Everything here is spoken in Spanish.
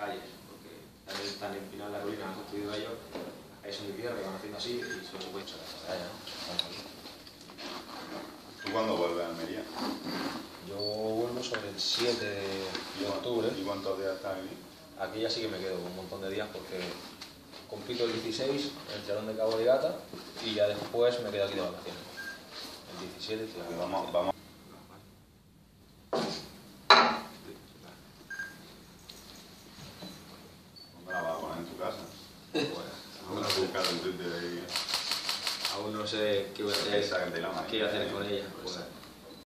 calles, porque están empinadas la colina, han construido ellos, ahí son de tierra y van haciendo así y solo se puede echar a la playa. ¿Tú cuándo vuelves a Almería? Yo vuelvo sobre el 7 de octubre. ¿Y cuántos días estás aquí? Aquí ya sí que me quedo un montón de días porque compito el 16 en el Chalón de Cabo de Gata y ya después me quedo aquí de vacaciones. El 17 estoy aquí. Vamos. ¿Dónde la vas a poner en tu casa? Bueno, Vamos a buscar en Twitter ahí. aún no sé qué voy a hacer, Esa que te la qué voy a hacer con ella. Pues,